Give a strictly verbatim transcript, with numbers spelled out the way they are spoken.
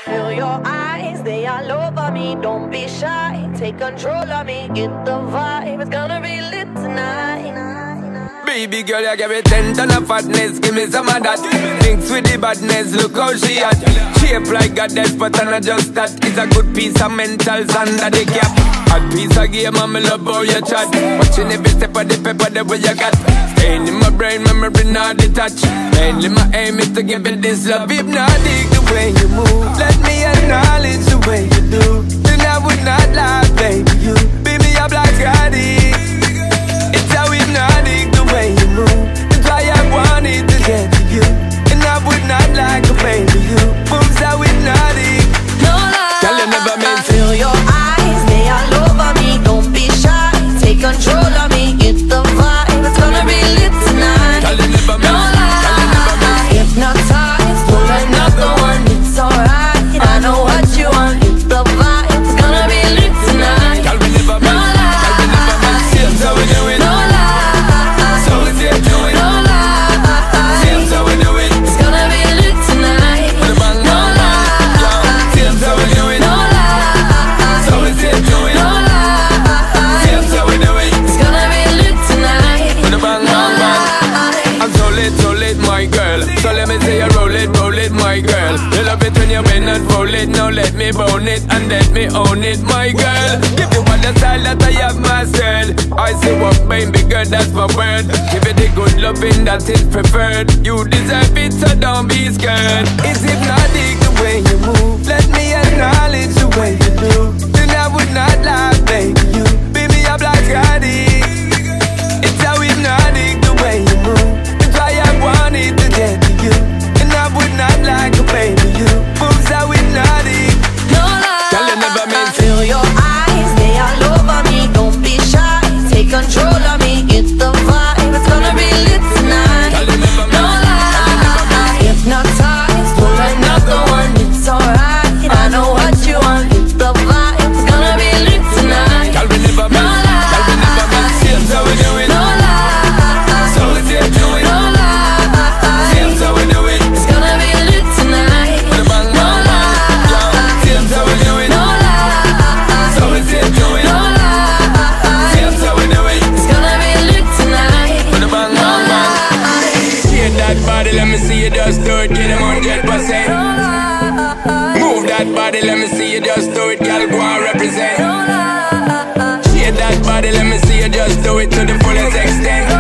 Feel your eyes, they all over me. Don't be shy, take control of me. Get the vibe, it's gonna be lit tonight. Baby girl, you give me ten ton of fatness, give me some of that. Thinks with the badness, look how she at. Shape like goddess, but I'm not just that. It's a good piece of mentals under the cap. Hot piece of game, I'm love how you chat. Watching every step of the pepper, the way you got. Staying in my brain, memory not detached. Mainly my aim is to give it this love. If not, dig the way you move. Let me acknowledge the way you do. Then I would not lie, baby, you. Baby, I'm like addict. It's how hypnotic the way you move. That's why I wanted to get to you. And I would not like a baby, you. Moves how hypnotic. No lie, Girl, you never meant to. feel your eyes, they all over me. Don't be shy, take control of me. Get the vibe, it's gonna be lit tonight. Girl, you never meant No to. Girl, you never meant lie, hypnotized, pull another one. It's alright, I know what you want. Get the vibe, it's gonna be lit tonight. to. Girl, we never No meant to. Girl, we never meant to. Seems how we do it. No lie, So we say do it. no lie, Seems how we do it. it's gonna be lit tonight. With a bang, No bang, bang. Yo, lie, seems how we do it. no lie, So we say do it. no lie, Seems how we do it. it's gonna be lit tonight. With a bang, bang, bang. I'm so lit, so lit, my girl. So let me say you roll it, roll it, my girl. You love it when you bend and roll it. Now let me bone it and let me own it, my girl. Give you all the style that I have mastered. I say what baby girl, that's my word. Give it the good loving that is preferred. You deserve it, so don't be scared. It's hypnotic the way you move. Let me acknowledge the way you do. Then I would not lie, baby, you. Baby, I'm like addict. It's how hypnotic the way you move. That's why I wanted to get to you. And I would not like a baby, you. Moves how hypnotic. No lie, Girl, you never meant to. feel your eyes, they all over me. Don't be shy, take control of me. Get the vibe, it's gonna be lit tonight. Girl, you never No meant to. Girl, you never meant lie, hypnotized, pull another one. It's alright, I know what you want. Get the vibe, it's gonna be lit tonight. Girl, we never No meant to. Girl, we never meant to. Seems how we do it. No lie, So we say do it. no lie, Seems how we do it. it's gonna be lit tonight. With a bang, No bang, bang. Yo, seems how we do it. No lie, So we say do it. no lie, Seems how we do it. it's gonna be lit tonight. With a bang, bang, bang. Shake that body, let me see you just do it. Get them one hundred percent. Move that body, let me see you just do it. Girl, go and represent. Shake that body, let me see you just do it to the fullest extent.